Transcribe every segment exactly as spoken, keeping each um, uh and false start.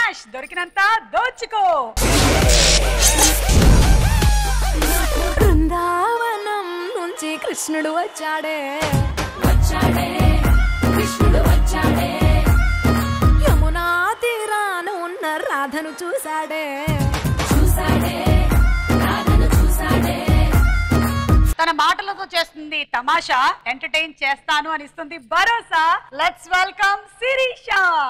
Cash దొరికినంత దోచుకో. బృందావనం నుంచి కృష్ణుడు వచ్చాడే వచ్చాడే కృష్ణుడు వచ్చాడే, యమునా తీరాన ఉన్న రాధను చూసాడే చూసాడే రాధను చూసాడే. తన మాటలతో చేస్తుంది తమాషా, ఎంటర్టైన్ చేస్తాను అని ఇస్తుంది భరోసా. Let's welcome Shirisha.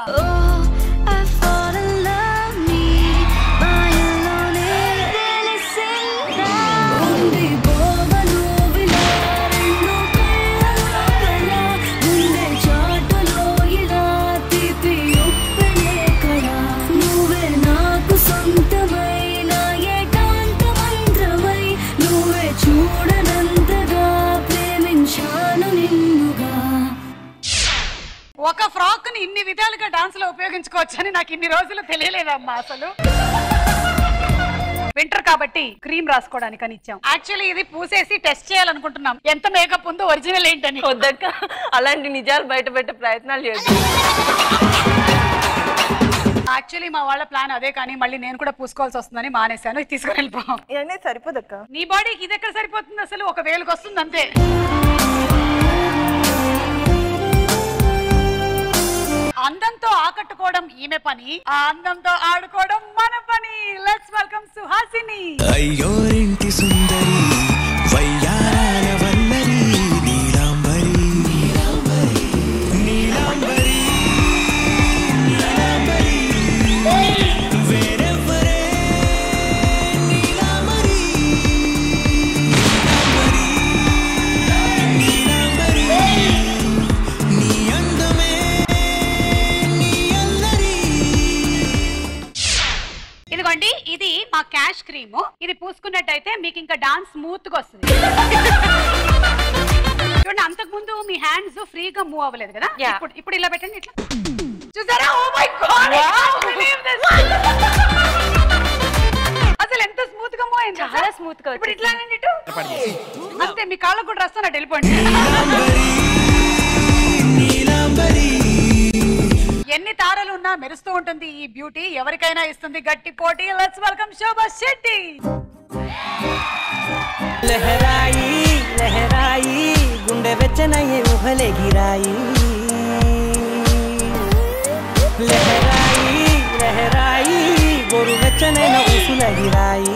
ఒక ఫ్రాక్ ని ఇన్ని విధాలుగా డాన్స్ లో ఉపయోగించుకోవచ్చని నాకు ఇన్ని రోజులు తెలియలేదమ్మా. అసలు వింటర్ కాబట్టి క్రీమ్ రాసుకోవడానికి అని ఇచ్చాం. యాక్చువల్లీ ఇది పూసేసి టెస్ట్ చేయాలనుకుంటున్నాం ఎంత మేకప్ ఉందో ఒరిజినల్ ఏంటని. వద్దక్క, అలాంటి నిజాలు బయట పెట్టే ప్రయత్నాలు చేద్దాం. యాక్చువల్లీ మా వాళ్ళ ప్లాన్ అదే, కానీ మళ్ళీ నేను కూడా పూసుకోవాల్సి వస్తుందని మానేశాను. తీసుకుని వెళ్ళిపోం. ఇవన్నీ సరిపోదక్క. నీ బాడీకి ఇది ఎక్కడ సరిపోతుంది అసలు? ఒక వేలుకి వస్తుంది అంతే. అందంతో ఆకట్టుకోవడం ఈమె పని, ఆ అందంతో ఆడుకోవడం మన పని. Let's welcome Suhasini. అయ్యోరింటి సుందరి వయ్యారాల వల్లరి నీలాంబరి నీలాంబరి నీలాంబరి నీలాంబరి వేరెవ్వరే నీలాంబరి నీలాంబరి నీ అందమే ఇదిగోండి, ఇది మా క్యాష్ క్రీమ్. ఇది పూసుకున్నట్టయితే మీకు ఇంకా డాన్స్ స్మూత్ గా వస్తుంది. చూడండి, అంతకు ముందు మీ హ్యాండ్స్ ఫ్రీగా మూవ్ అవ్వలేదు కదా, ఇప్పుడు ఇప్పుడు ఇలా పెట్టండి. ఇట్లా చూసారా? ఓ మై గాడ్, అసలు ఎంత స్మూత్ గా మూవ్ అయింది. చాలా స్మూత్ గా. ఇప్పుడు ఇట్లా ఇటు అంతే. మీ కాళ్ళకు కూడా రస్తానట్టు వెళ్ళిపోండి. ఎన్ని తారలు ఉన్నా మెరుస్తూ ఉంటుంది ఈ బ్యూటీ. ఎవరికైనా ఇస్తుంది గట్టి పోటీ. Let's welcome Shobha Shetty. లహరాయి లహరాయి గుండె వెచ్చనయ్యే ఊహలే గిరాయి, లహరాయి లహరాయి గోరు వెచ్చనైన ఊసుల గిరాయి.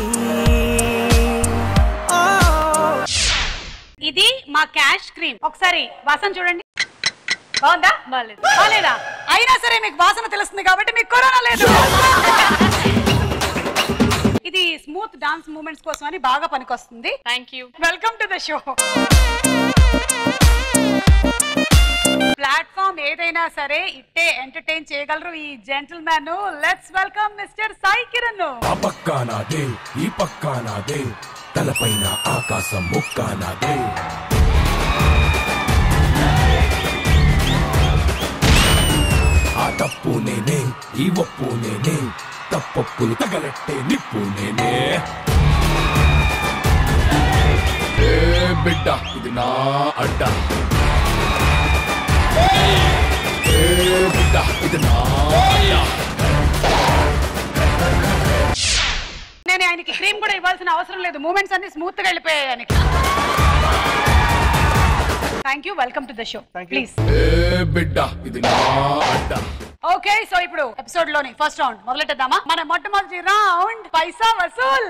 ఇది మా క్యాష్ క్రీమ్. ఒకసారి వాసన చూడండి. బాగుందా? బాలేదు. బాలేదా? అయినా సరే మీకు వాసన తెలుస్తుంది కాబట్టి మీకు కరోనా లేదు. ఇది స్మూత్ డాన్స్ మూమెంట్స్ కోసం అని బాగా పనికొస్తుంది. Thank you. Welcome to the show. Platform ఏదైనా సరే ఇట్టే ఎంటర్టైన్ చేయగలరు ఈ gentleman. Let's welcome mister Sai Kiran. ఆ పక్కా నాదే, ఈ పక్కా నాదే, తలపైన ఆకాశం ముక్కా నాదే. ఆ తప్పు నేనే, ఈ ఒప్పు నేనే, తప్పప్పులు తగలెట్టే నిప్పు నేనే. ఏ బిడ్డ ఇది నా అడ్డ, ఏ బిడ్డ ఇది నా అడ్డ. నేను ఆయనకి క్రీమ్ కూడా ఇవ్వాల్సిన అవసరం లేదు. మూమెంట్స్ అన్ని స్మూత్ గా వెళ్ళిపోయాయి ఆయనకి. Thank you. Welcome to the show. Please. ఏ బిడ్డ ఇది నా అడ్డ. ఓకే, సో ఇప్పుడు ఎపిసోడ్ లోని ఫస్ట్ రౌండ్ మొదలెట్టేద్దామా? మన మొట్టమొదటి రౌండ్ పైసా వసూల్.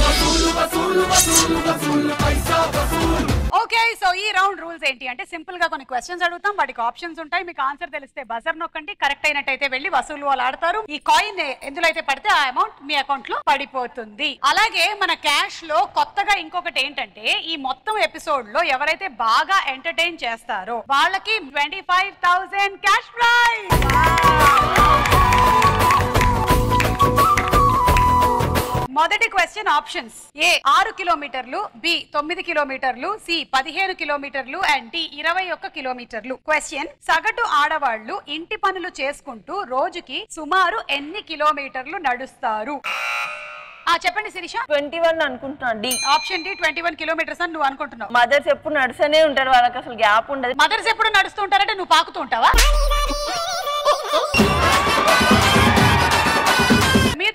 ఓకే, సో ఈ రౌండ్ రూల్స్ ఏంటి అంటే సింపుల్ గా కొన్ని క్వశ్చన్స్ అడుగుతాం, వాటికి ఆప్షన్స్ ఉంటాయి. మీకు ఆన్సర్ తెలిస్తే బజర్ నొక్కండి. కరెక్ట్ అయినట్టయితే వెళ్ళి వసూలు వాళ్ళు ఆడతారు. ఈ కాయిన్ ఎందులో అయితే పడితే ఆ అమౌంట్ మీ అకౌంట్ లో పడిపోతుంది. అలాగే మన క్యాష్ లో కొత్తగా ఇంకొకటి ఏంటంటే ఈ మొత్తం ఎపిసోడ్ లో ఎవరైతే బాగా ఎంటర్టైన్ చేస్తారో వాళ్ళకి twenty five thousand cash prize. మొదటి క్వశ్చన్ ఆప్షన్స్: ఏ ఆరు కిలోమీటర్లు, బి తొమ్మిది కిలోమీటర్లు, సి పదిహేను కిలోమీటర్లు అండ్ డి ఇరవై ఒక్క కిలోమీటర్లు. క్వశ్చన్: సగటు ఆడవాళ్లు ఇంటి పనులు చేసుకుంటూ రోజుకి సుమారు ఎన్ని కిలోమీటర్లు నడుస్తారు? ఆ చెప్పండి శిరీష. ట్వంటీ వన్ అనుకుంటున్నా. D option D twenty one kilometres అని నువ్వు అనుకుంటున్నావు. మదర్స్ ఎప్పుడు నడుస్తూనే ఉంటారు, వాళ్ళకి అసలు గ్యాప్ ఉండదు. మదర్స్ ఎప్పుడు నడుస్తూ ఉంటారంటే నువ్వు పాకుతూ ఉంటావా?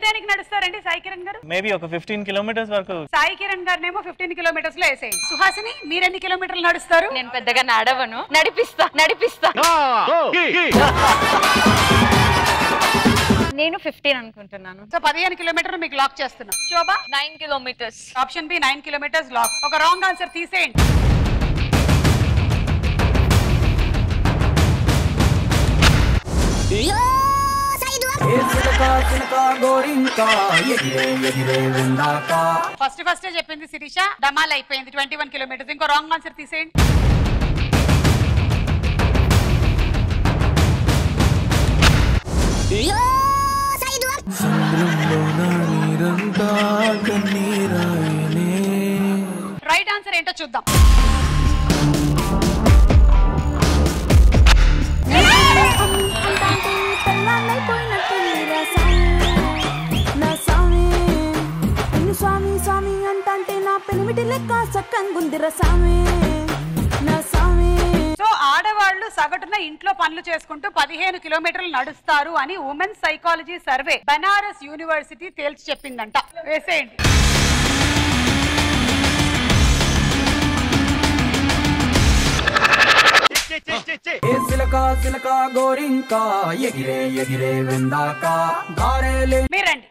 టైంకి నడుస్తారండి సాయి కిరణ్ గారు? మేబీ ఒక ఫిఫ్టీన్ కిలోమీటర్స్ వరకు. సాయి కిరణ్ గారినేమో ఫిఫ్టీన్ కిలోమీటర్స్ లో వేసేయండి. సుహాసిని మీరెన్ని కిలోమీటర్లు నడుస్తారు? నేను పెద్దగా నడవను, నడిపిస్తా నడిపిస్తా నేను ఫిఫ్టీన్ అనుకుంటున్నాను. సో పదిహేను కిలోమీటర్లు మీకు లాక్ చేస్తున్నా. Shobha nine kilometres. Option B nine kilometres lock. ఒక రాంగ్ ఆన్సర్ తీసేయండి. ఫస్ట్ ఫస్ట్ చెప్పింది శిరీష, డమాల్ అయిపోయింది. Twenty one kilometres. ఇంకో రాంగ్ ఆన్సర్ తీసేయండి. రైట్ ఆన్సర్ ఏంటో చూద్దాం. స్వామి స్వామి అంటే నా పెనిమిటి లెక్క సక్కంగుందిర స్వామి నా స్వామి. సో ఆడవాళ్లు సగటున ఇంట్లో పనులు చేసుకుంటూ పదిహేను కిలోమీటర్లు నడుస్తారు అని women psychology survey Banaras university తేల్చి చెప్పిందంట. వేసేయండి. మీరండి.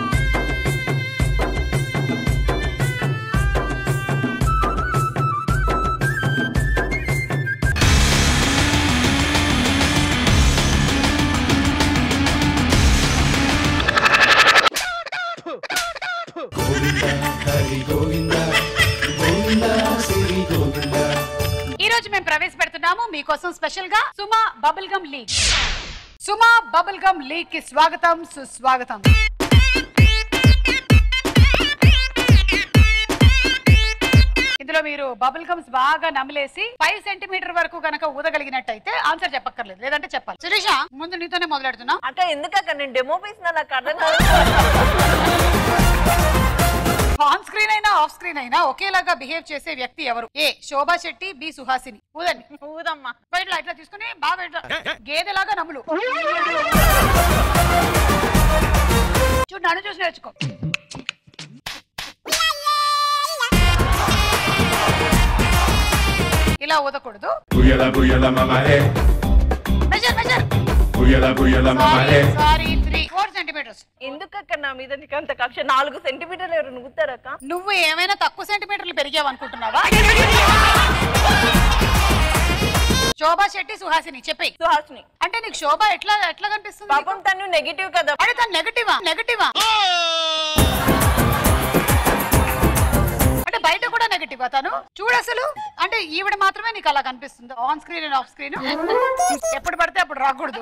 ఈ రోజు మేము ప్రవేశపెడుతున్నాము మీకోసం స్పెషల్ గా Suma bubble gum league. Suma bubble gum league కి స్వాగతం, సుస్వాగతం. ఇందులో మీరు బబుల్ గమ్స్ బాగా నమిలేసి ఫైవ్ సెంటీమీటర్ వరకు కనుక ఊదగలిగినట్టయితే ఆన్సర్ చెప్పక్కర్లేదు, లేదంటే చెప్పాలి. శిరీష ముందు నీతోనే మొదలెడుతున్నా. అక్క ఎందుకక్క నేను డెమో పీసిన నాకు అర్థం కాదు. ఆన్ స్క్రీన్ అయినా ఆఫ్ స్క్రీన్ అయినా ఒకేలాగా బిహేవ్ చేసే వ్యక్తి ఎవరు? A Shobha Shetty, B Suhasini. ఊదండి. ఊదమ్మా. బయట ఇట్లా తీసుకుని బాగా ఇట్లా గేదెలాగా నమ్ములు చూడు. నన్ను చూసి నేర్చుకో. ఇలా ఊదకూడదు. Measure measure. Sorry three four centimetres. ఎందుకక్క నా మీద నీకు అంత కక్ష? నాలుగు సెంటీమీటర్లు ఎవరు నువ్వుతారక్క? నువ్వు ఏమైనా తక్కువ సెంటీమీటర్లు పెరిగావు అనుకుంటున్నావా? శోభా శెట్టి, సుహాసిని చెప్పే. సుహాసిని. అంటే నీకు శోభ ఎట్లా ఎట్లా కనిపిస్తుంది? పాపం తను నెగిటివ్ కదా. అరే తను నెగటివా? నెగటివా అంటే బయట కూడా నెగటివా తను? చూడు అసలు. అంటే ఈవిడ మాత్రమే నీకు అలా కనిపిస్తుంది. On screen and off screen ఎప్పుడు పడితే అప్పుడు రాకూడదు.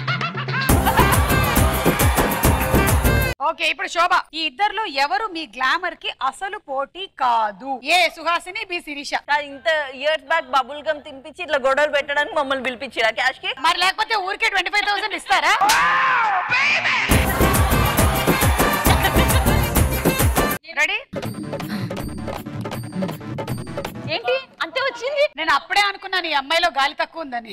ఓకే, ఇప్పుడు శోభ, ఈ ఇద్దరులో ఎవరు మీ గ్లామర్ కి అసలు పోటీ కాదు? A Suhasini, B Shirisha. ఇంత ఇయర్స్ బ్యాక్ బబుల్ గమ్ తినిపించి ఇట్లా గొడవలు పెట్టడానికి మమ్మల్ని పిలిపించారా క్యాష్ కి? మరి లేకపోతే ఊరికే ట్వంటీ ఫైవ్ థౌసండ్ ఇస్తారా? రెడీ? ఏంటి అంతే వచ్చింది? నేను అప్పుడే అనుకున్నాను ఈ అమ్మాయిలో గాలి తక్కువ ఉందని.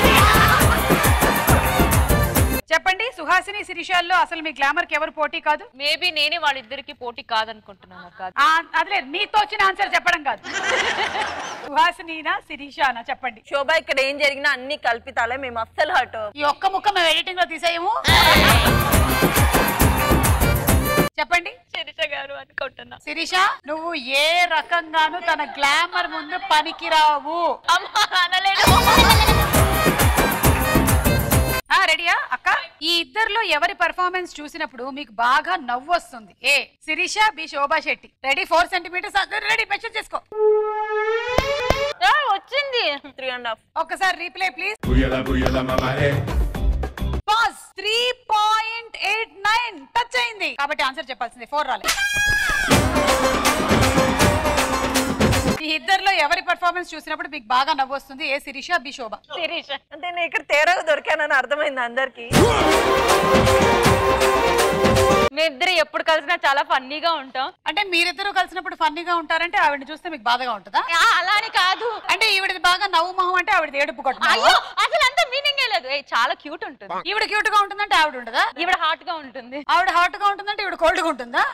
చెప్పండి, సుహాసిని శిరీషాల్లో అసలు మీ గ్లామర్ కి ఎవరు పోటీ కాదు? మేబీ నేనే వాళ్ళిద్దరికి పోటీ కాదనుకుంటున్నాను. కాదు అదిలేదు, మీతో వచ్చిన ఆన్సర్ చెప్పడం కాదు. సుహాసినినా శిరీషానా చెప్పండి. శోభ ఇక్కడ ఏం జరిగినా అన్ని కల్పితాలే, మేము అస్సలు హట్. ఈ ఒక్క ముక్క మేము ఎడిటింగ్ లో తీసేయము. చెప్పండి. శిరీష గారు అనుకుంటున్నా. శిరీష, నువ్వు ఏ రకంగాను తన గ్లామర్ ముందు పనికిరావు. రెడీయా అక్క? ఈ ఇద్దరులో ఎవరి పర్ఫార్మెన్స్ చూసినప్పుడు మీకు బాగా నవ్వు వస్తుంది? A Shirisha, B Shobha Shetty. Ready? Four centimetres. Ready? Mention చేసుకో. వచ్చింది త్రీ అండ్ హాఫ్. ఒక్కసారి replay please. Pause. Three point eight nine touch అయింది కాబట్టి ఆన్సర్ చెప్పాల్సింది. ఫోర్ రాలే. ఈ ఇద్దరులో ఎవరి పర్ఫార్మెన్స్ చూసినప్పుడు మీకు బాగా నవ్వు వస్తుంది? A Shirisha, B Shobha. శిరీష. అంటే నేను ఇక్కడ తేరగా దొరికానని అర్థమైంది అందరికి. మీ ఇద్దరు ఎప్పుడు కలిసినా చాలా ఫన్నీగా ఉంటాం. అంటే మీరిద్దరు కలిసినప్పుడు ఫన్నీగా ఉంటారంటే ఆవిడని చూస్తే మీకు బాధగా ఉంటుందా? ఆ, అలా అని కాదు. అంటే ఈవిడది బాగా నవ్వు మొహం అంటే ఆవిడది ఏడుపు కొట్టు. అయ్యో అసలు అంత మీనింగే లేదు. ఏ, చాలా క్యూట్ ఉంటుంది. ఈవిడ క్యూట్ గా ఉంటుందంటే ఆవిడ ఉండదా? ఈవిడ హాట్ గా ఉంటుంది. ఆవిడ హాట్ గా ఉంటుందంటే ఈవిడ కోల్డ్ గా ఉంటుందా?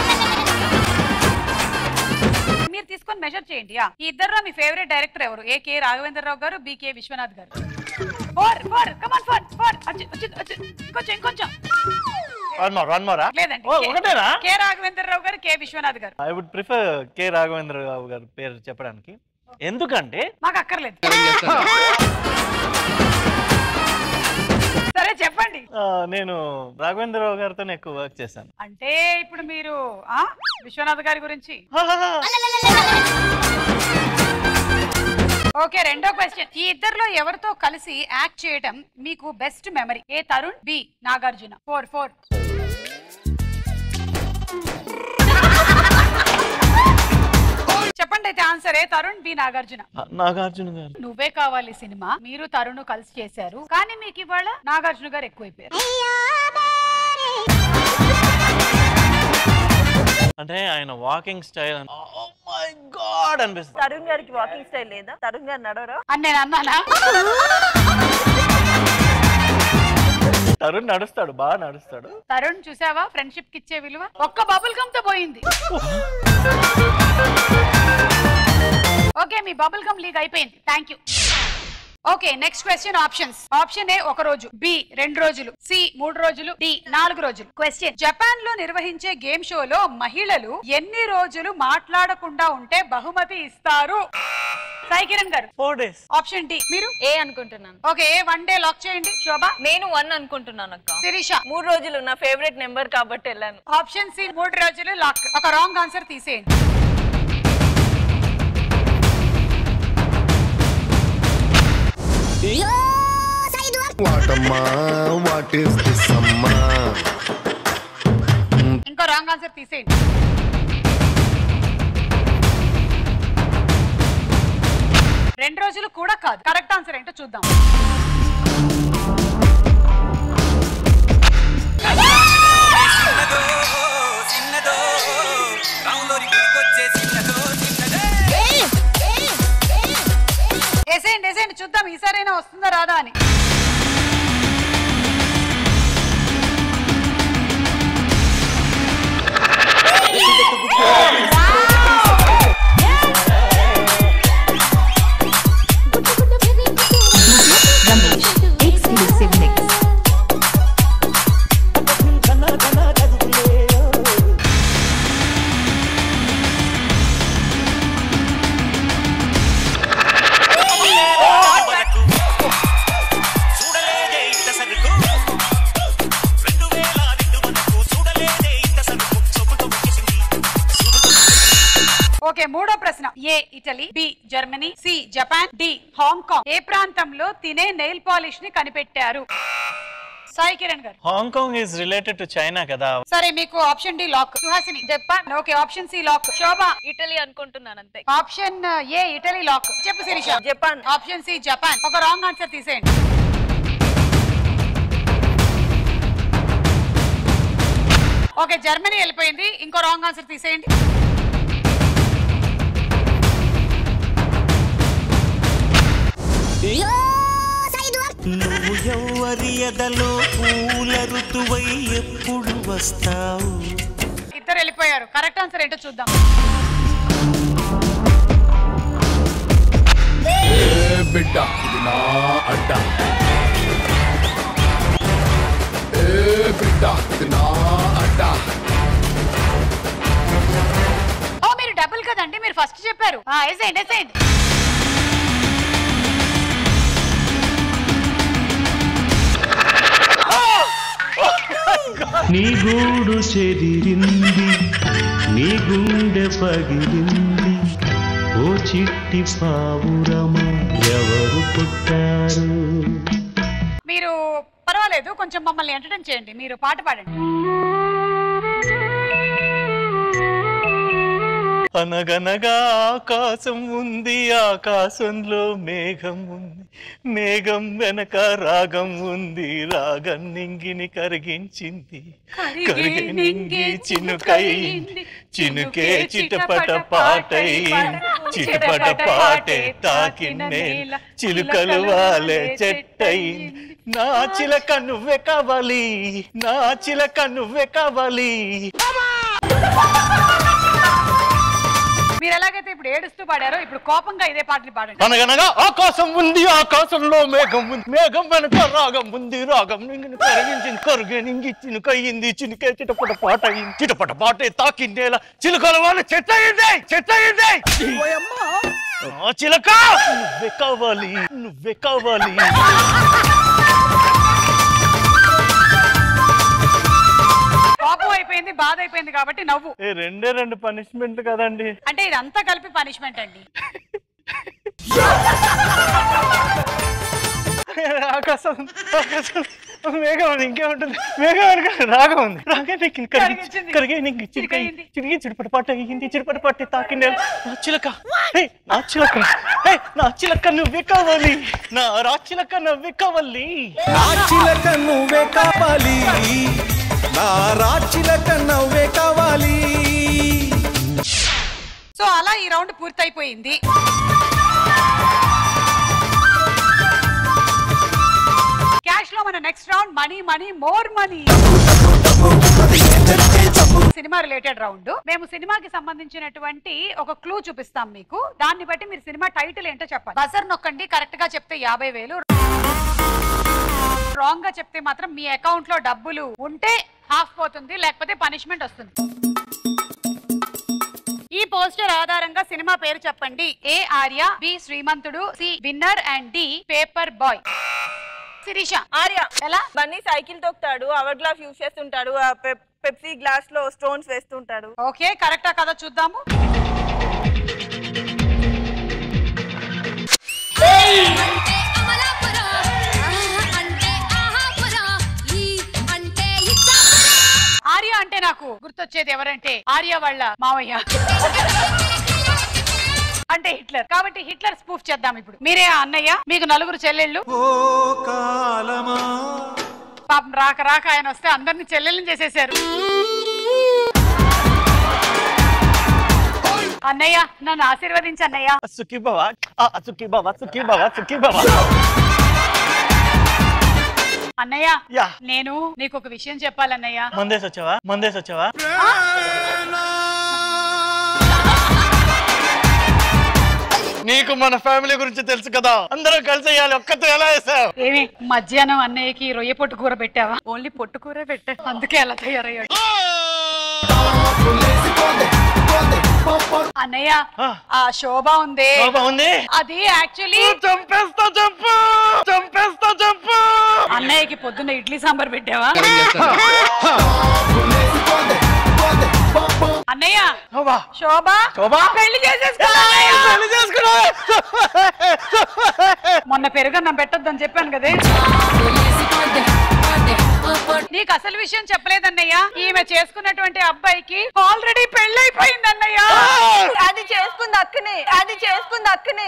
మీరు తీసుకొని మెజర్ చేయండి. ఈ ఇద్దరు మీ ఫేవరెట్ డైరెక్టర్ ఎవరు? ఏ కే రాఘవేంద్రరావు గారు, B K Vishwanath garu. Four four come on four four కొంచెం ఇంకొంచెం వన్ మోర్ వన్ మోరా లేదండి. ఓ ఒకటేనా? కే రాఘవేంద్రరావు గారు, K Vishwanath garu. I would prefer K Raghavendra Rao garu పేరు చెప్పడానికి. ఎందుకంటే మాకు అక్కర్లేదు. సరే చెప్పండి. నేను రాఘవేంద్రరావు గారితో ఎక్కువ వర్క్ చేశాను. అంటే ఇప్పుడు మీరు ఆ విశ్వనాథ్ గారి గురించి. ఓకే, రెండో క్వశ్చన్. ఈ ఇద్దరులో ఎవరితో కలిసి యాక్ట్ చేయడం మీకు best memory? A Tarun, B Nagarjuna. Four four చెప్పండి అయితే answer. A Tarun, B Nagarjuna. Nagarjuna garu. నువ్వే కావాలి సినిమా మీరు తరుణ్ కలిసి చేశారు, కానీ మీకు ఇవాళ నాగార్జున గారు ఎక్కువైపోయారు. అంటే ఆయన walking style oh my god అనిపిస్తుంది. తరుణ్ గారికి వాకింగ్ స్టైల్ లేదా? తరుణ్ గారు నడవరా అని నేను అన్నానా? తరుణ్ నడుస్తాడు, బాగా నడుస్తాడు. తరుణ్ చూసావా ఫ్రెండ్షిప్ కి ఇచ్చే విలువ? ఒక్క బబుల్ గమ్ తో పోయింది. ఓకే, మీ బబుల్ గమ్ లీక్ అయిపోయింది. Thank you. Okay, next question. Options. Option A ఒక రోజు, బి రెండు రోజులు, సి మూడు రోజులు, డి నాలుగు రోజులు. క్వశ్చన్. జపాన్ లో నిర్వహించే గేమ్ షోలో మహిళలు ఎన్ని రోజులు మాట్లాడకుండా ఉంటే బహుమతి ఇస్తారు? Sai Kiran garu. Four days. Option D. మీరు? ఏ అనుకుంటున్నాను. Okay, A one day lock చేయండి. శోభ. నేను వన్ అనుకుంటున్నాను అక్క. శిరీష. మూడు రోజులు నా ఫేవరెట్ నెంబర్ కాబట్టి వెళ్ళాను. ఆప్షన్ సి మూడు రోజులు లాక్. ఒక రాంగ్ ఆన్సర్ తీసేయండి. ఇంకో రాంగ్ ఆన్సర్ తీసేయండి. రెండు రోజులు కూడా కాదు. కరెక్ట్ ఆన్సర్ ఏంటో చూద్దాం. వేసేయండి వేసేయండి చూద్దాం ఈసారైనా వస్తుందా రాదా అని. ఓకే, మూడో ప్రశ్న. A Italy, B Germany, C Japan, D Hong Kong ఏ ప్రాంతంలో తినే నెయిల్ పాలిష్ ని కనిపెట్టారు? Sai Kiran garu. Hong Kong is related to China కదా. సరే, మీకు option D lock. Suhasini. Japan. Okay, option C lock. Shobha. Italy అనుకుంటున్నాను అంతే. Option A Italy lock. చెప్పు Shirisha. Japan. Option C Japan. ఒక రాంగ్ ఆన్సర్ తీసేయండి. ఓకే, జర్మనీ వెళ్ళిపోయింది. ఇంకో రాంగ్ ఆన్సర్ తీసేయండి. నువ్వు ఎవరి ఎదలో పూల ఋతువై ఎప్పుడు వస్తావు? ఇద్దరు వెళ్ళిపోయారు. కరెక్ట్ ఆన్సర్ ఏంటో చూద్దాం. బిడ్డ ఇది నా అడ్డ, ఏ బిడ్డ ఇది నా అడ్డ. ఓ మీరు డబుల్ కదండి, మీరు ఫస్ట్ చెప్పారు. వేసేయండి వేసేయండి. నీ గూడు చెదిరింది, నీ గుండె పగిలింది, ఓ చిట్టి పావురమా ఎవరు పుట్టారు? మీరు పర్వాలేదు, కొంచెం మమ్మల్ని ఎంటర్టైన్ చేయండి. మీరు పాట పాడండి. అనగనగా ఆకాశం ఉంది, ఆకాశంలో మేఘం ఉంది, మేఘం వెనక రాగం ఉంది, రాగం నింగిని కరిగించింది, కరిగి నింగి చినుకయింది, చినుకే చిటపట పాటై, చిటపట పాటే తాకిన నేల, చిలుకలు వాలే చెట్టయింది. నా చిలక నువ్వే కావాలి, నా చిలక నువ్వే కావాలి. మీరు ఎలాగైతే ఇప్పుడు ఏడుస్తూ పాడారో ఇప్పుడు కోపంగా ఇదే పాటలు పాడండి. అనగనగా ఆకాశం ఉంది, ఆకాశంలో మేఘం ఉంది, మేఘం వెనక రాగం ఉంది, రాగం నింగిని కరిగించింది, కరుగే నింగి చినుకయింది, చినుకే చిటపట పాట అయింది, చిటపట పాటే తాకిందేలా, చిలుకల వాళ్ళు చెట్టయింది, చెట్టయింది. చిలక నువ్వే కావాలి, నువ్వే కావాలి. కోపం అయిపోయింది, బాధ అయిపోయింది కాబట్టి నవ్వు. రెండే రెండు పనిష్మెంట్ కదండి. అంటే ఇదంతా కలిపి పనిష్మెంట్ అండి. ఆకాశం ఆకాశం మేఘం ఉంది, ఇంకేముంటుంది, మేఘం వెనక రాగం ఉంది, రాగే కరిగించింది, కరిగే నీకు చిరికయింది, చిరిగి చిరుపటి పాట అయ్యింది, చిరుపటి పాట తాకిండే. నా చిలక, నా చిలక, నా చిలక నువ్వే కావాలి, నా రాచిలక నువ్వే కావాలి, నా చిలక నువ్వే కావాలి, నా రాచిలక నువ్వే కావాలి. సో అలా ఈ రౌండ్ పూర్తయిపోయింది. క్యాష్ లో మన next round money money more money. Cinema related round. మేము సినిమాకి సంబంధించినటువంటి ఒక క్లూ చూపిస్తాం మీకు, దాన్ని బట్టి మీరు సినిమా టైటిల్ ఏంటో చెప్పాలి. బజర్ నొక్కండి, కరెక్ట్ గా చెప్తే యాభై వేలు, రాంగ్ గా చెప్తే మాత్రం మీ అకౌంట్ లో డబ్బులు ఉంటే హాఫ్ పోతుంది, లేకపోతే పనిష్మెంట్ వస్తుంది. ఈ పోస్టర్ ఆధారంగా సినిమా పేరు చెప్పండి. A Arya, B Srimanthudu, C Winner and D Paper Boy. Shirisha. Arya. ఎలా? బన్నీ సైకిల్ తొక్కుతాడు, అవర్ గ్లాస్ యూజ్ చేస్తుంటాడు, పెప్సీ గ్లాస్ లో స్టోన్స్ వేస్తుంటాడు. ఓకే, కరెక్టా కదా చూద్దాము. ఆర్య అంటే నాకు గుర్తొచ్చేది ఎవరంటే ఆర్య వాళ్ళ మావయ్య అంటే హిట్లర్. కాబట్టి హిట్లర్ స్పూఫ్ చేద్దాం ఇప్పుడు. మీరే అన్నయ్య, మీకు నలుగురు చెల్లెళ్ళు. పాపం రాక రాక ఆయన వస్తే అందరిని చెల్లెళ్ళని చేసేసారు. అన్నయ్య నన్ను ఆశీర్వదించు అన్నయ్య. సుఖీ బావా, సుఖీ బావా, సుఖీ బావా, సుఖీ బావా. అన్నయ్య నేను నీకు ఒక విషయం చెప్పాలన్నయ్య. మందేసి వచ్చావా, మందేసి వచ్చావా? నీకు మన ఫ్యామిలీ గురించి తెలుసు కదా, అందరం కలిసి వేయాలి, ఒక్కతో ఎలా వేసావు? ఏమి మధ్యాహ్నం అన్నయ్యకి రొయ్య పొట్టు కూర పెట్టావా? ఓన్లీ పొట్టు కూర పెట్టా, అందుకే ఎలా తయారయ్యాడు. అన్నయ్య ఆ శోభ ఉంది, అది యాక్చువల్లీ చంపేస్తా చంపు, చంపేస్తా చంపు. అన్నయ్యకి పొద్దున్న ఇడ్లీ సాంబార్ పెట్టావా? అన్నయ్య శోభ శోభ పెళ్లి చేసేసుకున్నా, పెళ్లి చేసుకున్నా. మొన్న పెరుగన్నం పెట్టొద్దని చెప్పాను కదే. నీకు అసలు విషయం చెప్పలేదన్నయ్య, ఈమె చేసుకున్నటువంటి అబ్బాయికి ఆల్రెడీ పెళ్ళైపోయింది అన్నయ్య. అది చేసుకుంది అక్కనే, అది చేసుకుంది అక్కనే.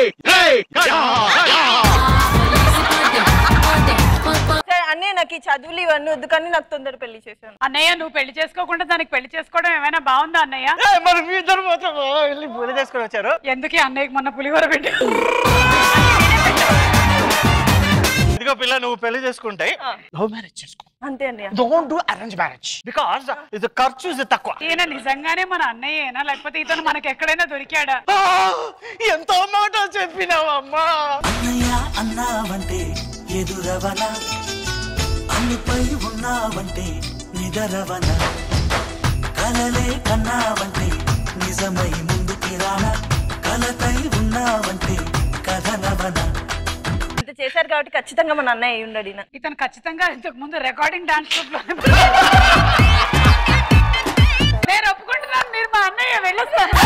అన్నయ్య నాకు ఈ చదువులు ఇవన్నీ వద్దు, కానీ నాకు తొందర పెళ్లి చేశాను. అన్నయ్య నువ్వు పెళ్లి చేసుకోకుండా దానికి పెళ్లి చేసుకోవడం ఏమైనా బాగుందా అన్నయ్య? మరి మీ ఇద్దరు మాత్రం వెళ్ళి పెళ్లి చేసుకుని వచ్చారు. ఎందుకే అన్నయ్యకి మొన్న పులిహోర పెట్టారు. ఇదిగో పిల్ల, నువ్వు పెళ్లి చేసుకుంటే లవ్ మ్యారేజ్ చేసుకో. అంతే అన్నయ్య. Don't do arrange marriage because ఇది ఖర్చు ఇది తక్కువ. ఈయన నిజంగానే మన అన్నయ్యేనా, లేకపోతే ఇతను మనకి ఎక్కడైనా దొరికాడా? ఎంతో మాట చెప్పినావమ్మా. అన్నయ్య అన్నావంటే ఎదురవన, అన్నిపై ఉన్నావంటే నిదరవన, కలలే కన్నావంటే నిజమై ముందుకి రానా, కలతై ఉన్నావంటే కథనవన. చేశారు కాబట్టి ఖచ్చితంగా మన అన్నయ్య అయి ఉన్నాడు. ఇతను ఖచ్చితంగా ఇంతకు ముందు రికార్డింగ్ డాన్స్ గ్రూప్ లో నేను ఒప్పుకుంటున్నాను, మీరు మా అన్నయ్య వెళ్ళొస్తారు.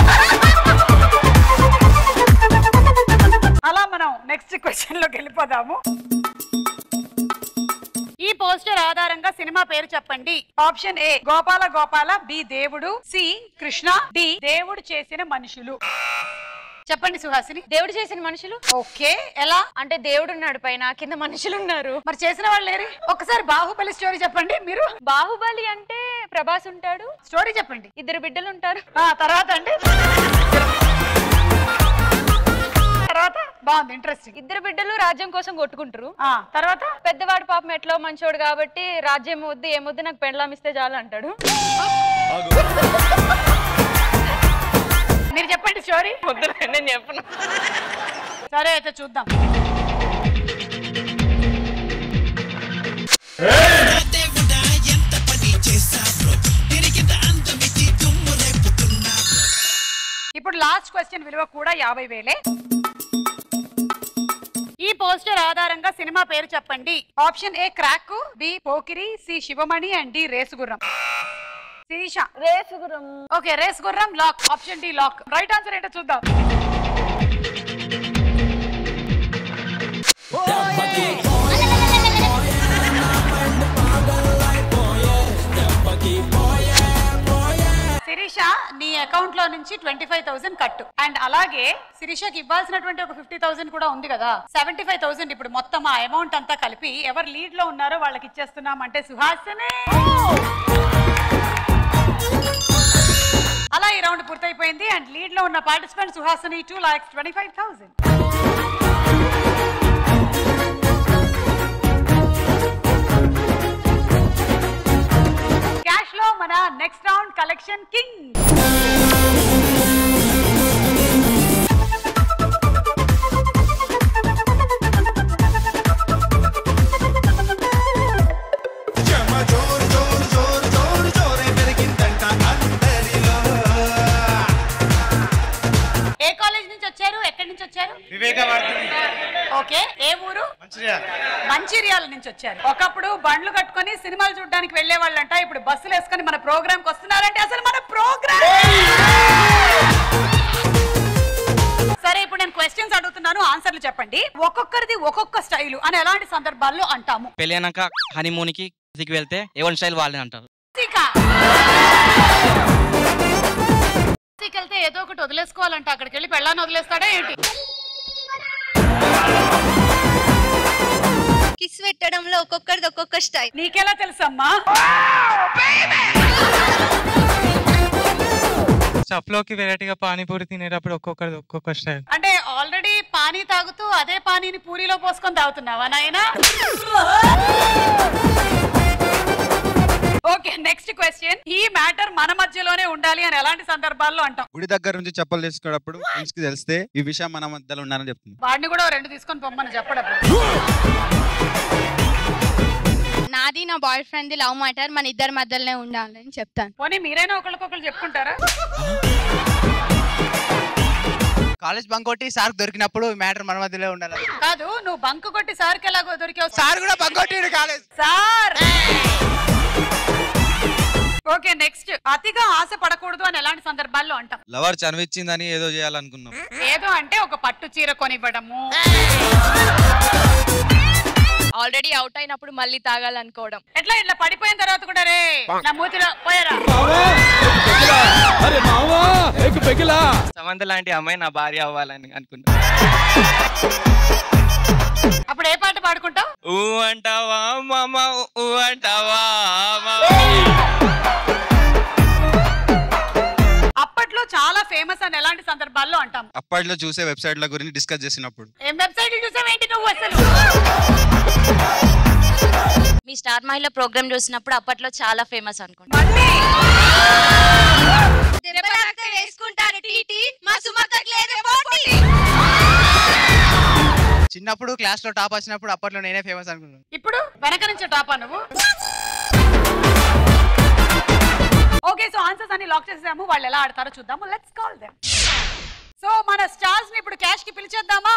అలా మనం నెక్స్ట్ క్వశ్చన్ లోకి వెళ్ళిపోదాము. ఈ పోస్టర్ ఆధారంగా సినిమా పేరు చెప్పండి. Option A Gopala Gopala, B దేవుడు, సి కృష్ణ, డి దేవుడు చేసిన మనుషులు. చెప్పండి సుహాసిని. దేవుడు చేసిన మనుషులు. ఓకే, ఎలా అంటే దేవుడు ఉన్నాడు పైన, కింద మనుషులు ఉన్నారు. మరి చేసిన వాళ్ళు లేరు. ఒకసారి బాహుబలి స్టోరీ చెప్పండి మీరు. బాహుబలి అంటే ప్రభాస్ ఉంటాడు. స్టోరీ చెప్పండి. ఇద్దరు బిడ్డలు ఉంటారు. ఆ తర్వాత అండి తర్వాత బాగుంది, ఇంట్రెస్టింగ్. ఇద్దరు బిడ్డలు రాజ్యం కోసం కొట్టుకుంటారు. ఆ తర్వాత పెద్దవాడు పాపం ఎట్లో మంచోడు కాబట్టి రాజ్యం వద్దు ఏమొద్దు నాకు పెండ్లాం ఇస్తే చాలు అంటాడు. మీరు చెప్పండి స్టోరీ. నేను చెప్పను. సరే అయితే చూద్దాం. ఇప్పుడు లాస్ట్ క్వశ్చన్ విలువ కూడా యాభై వేలే. ఈ పోస్టర్ ఆధారంగా సినిమా పేరు చెప్పండి. Option A Krack, B Pokiri, C Shivamani and D రేసుగుర్రం. శిరీష. రేసుగుర్రం. ఓకే, రేసుగుర్రం lock. Option D lock. Right answer ఏంటో చూద్దాం. శిరీష, నీ అకౌంట్ లో నుంచి ట్వంటీ ఫైవ్ థౌసండ్ కట్టు. అండ్ అలాగే శిరీషకి ఇవ్వాల్సినటువంటి ఒక ఫిఫ్టీ థౌసండ్ కూడా ఉంది కదా, సెవెంటీ ఫైవ్ థౌసండ్. ఇప్పుడు మొత్తం ఆ అమౌంట్ అంతా కలిపి ఎవరు లీడ్ లో ఉన్నారో వాళ్ళకి ఇచ్చేస్తున్నాం. అంటే సుహాసిని. అలా ఈ రౌండ్ పూర్తయిపోయింది. అండ్ లీడ్ లో ఉన్న participant Suhasini two lakhs twenty five thousand. Cash లో మన నెక్స్ట్ రౌండ్ కలెక్షన్ కింగ్. ఏ కాలేజ్ నుంచి వచ్చారు, ఎక్కడి నుంచి వచ్చారు? ఓకే, ఏ ఊరు? మంచిర్యాల నుంచి వచ్చారు. ఒకప్పుడు బండ్లు కట్టుకొని సినిమాలు చూడడానికి వెళ్లే వాళ్ళంట, ఇప్పుడు బస్సులు వేసుకొని మన ప్రోగ్రామ్ కి వస్తున్నారంటే అసలు మన ప్రోగ్రామ్. సరే, ఇప్పుడు నేను క్వశ్చన్స్ అడుగుతున్నాను, ఆన్సర్లు చెప్పండి. ఒక్కొక్కరిది ఒక్కొక్క స్టైల్ అని ఎలాంటి సందర్భాల్లో అంటాము? పెళ్ళైనాక హనీమూన్ కి వెళ్తే ఎవరి స్టైల్ వాళ్ళని అంటారు. వెళ్తే ఏదో ఒకటి వదిలేసుకోవాలంట, అక్కడికి వెళ్ళి పెళ్ళాన్ని వదిలేస్తాడా ఏంటి? కిస్ పెట్టడంలో ఒక్కొక్కరిది ఒక్కొక్క స్టైల్. నీకెలా తెలుసమ్మా? స్టఫ్లోకి వెరైటీగా పానీపూరి తినేటప్పుడు ఒక్కొక్కరిది ఒక్కొక్క స్టైల్. అంటే ఆల్రెడీ పానీ తాగుతూ అదే పానీని పూరిలో పోసుకొని తాగుతున్నావా నాయనా? Okay, next question. ఈ మ్యాటర్ మన మధ్యలోనే ఉండాలి అని ఎలాంటి సందర్భాల్లో అంటాం? గుడి దగ్గర నుంచి చెప్పలు తీసుకున్నప్పుడు ఫ్రెండ్స్ కి తెలిస్తే ఈ విషయం మన మధ్యలో ఉన్నారని చెప్తుంది. వాడిని కూడా రెండు తీసుకొని పొమ్మని చెప్పడం. నాది నా బాయ్ ఫ్రెండ్ లవ్ మ్యాటర్ మన ఇద్దరి మధ్యలోనే ఉండాలని చెప్తాను. పోనీ మీరైనా ఒకరికొకరు చెప్పుకుంటారా? కాలేజ్ బంక్ కొట్టి సార్ దొరికినప్పుడు మ్యాటర్ మన మధ్యలో ఉండాలి. కాదు, నువ్వు బంక్ కొట్టి సార్కి ఎలాగో దొరికావు? సార్ కూడా బంక్ కొట్టిండు కాలేజ్. సార్. Okay, next. అతిగా ఆశ పడకూడదు అని ఎలాంటి సందర్భాల్లో అంటాం? లవర్ చనివిచ్చిందని ఏదో చేయాలనుకున్నాం. ఏదో అంటే ఒక పట్టు చీర కొనివ్వడము, ఆల్రెడీ అవుట్ అయినప్పుడు మళ్ళీ తాగాలనుకోవడం. ఎట్లా ఇట్లా పడిపోయిన తర్వాత కూడా రే నా మూతిలో పోయారా? సమంత లాంటి అమ్మాయి నా భార్య అవ్వాలని అనుకుంటా. అప్పుడు ఏ పాట పాడుకుంటావు? ఊ అంటావా మామ, ఊ అంటావా. అప్పట్లో చాలా ఫేమస్ అని ఎలాంటి సందర్భాల్లో అంటాం? అప్పట్లో చూసే వెబ్సైట్ల గురించి డిస్కస్ చేసినప్పుడు. ఏం వెబ్సైట్ చూసావేంటి నువ్వు అసలు? మీ స్టార్ మహిళ ప్రోగ్రామ్ చూసినప్పుడు అప్పట్లో చాలా ఫేమస్ అనుకుంటా. చిన్నప్పుడు క్లాస్ లో టాప్ వచ్చినప్పుడు అప్పట్లో నేనే ఫేమస్ అనుకున్నాను. ఇప్పుడు వెనక నుంచి టాపా నువ్వు? ఓకే, సో ఆన్సర్స్ అన్ని లాక్ చేసాము. వాళ్ళు ఎలా ఆడతారో చూద్దాము. Let's call them. సో మన స్టార్స్ ని ఇప్పుడు క్యాష్ కి పిలిచేద్దామా?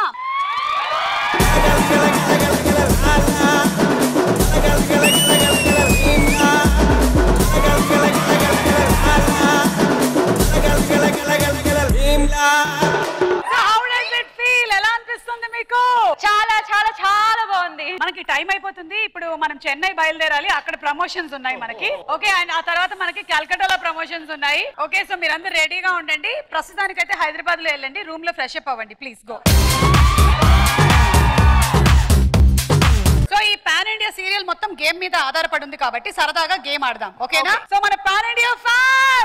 చాలా చాలా చాలా బాగుంది. మనకి టైం అయిపోతుంది. ఇప్పుడు మనం చెన్నై బయలుదేరి అక్కడ ప్రమోషన్స్ ఉన్నాయి మనకి. ఓకే, అండ్ ఆ తర్వాత మనకి కల్కటాలో ప్రమోషన్స్ ఉన్నాయి. ఓకే, సో మీరందరూ రెడీగా ఉండండి. ప్రస్తుతానికైతే హైదరాబాద్ లో వెళ్ళండి, రూమ్ లో ఫ్రెష్ అప్ అవ్వండి, ప్లీజ్ గో. సో ఈ పాన్ ఇండియా సీరియల్ మొత్తం గేమ్ మీద ఆధారపడి ఉంది కాబట్టి సరదాగా గేమ్ ఆడదాం, ఓకేనా? సో మన పాన్ ఇండియా ఫ్యాన్,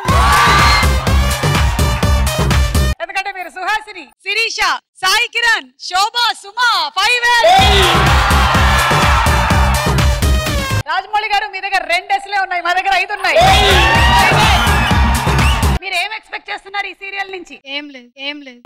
ఎందుకంటే మీరు సుహాసిని, శిరీష, సాయి కిరణ్, శోభ, సుమా, ఫైవ్ రాజమౌళి గారు మీ దగ్గర రెండు ఎస్లే ఉన్నాయి, మా దగ్గర ఐదు ఉన్నాయి. మీరు ఏం ఎక్స్పెక్ట్ చేస్తున్నారు ఈ సీరియల్ నుంచి? ఏం లేదు ఏం లేదు